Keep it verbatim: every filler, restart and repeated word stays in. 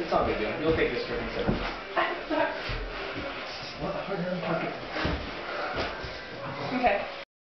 It's not a big deal. You'll take this trip in seven.